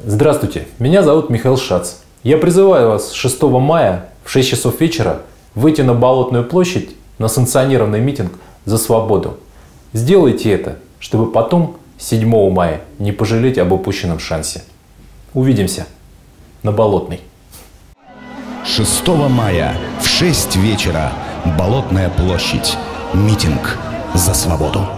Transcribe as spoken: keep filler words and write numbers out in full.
Здравствуйте, меня зовут Михаил Шац. Я призываю вас шестого мая в шесть часов вечера выйти на Болотную площадь на санкционированный митинг за свободу. Сделайте это, чтобы потом седьмого мая не пожалеть об упущенном шансе. Увидимся на Болотной. шестого мая в шесть вечера. Болотная площадь. Митинг за свободу.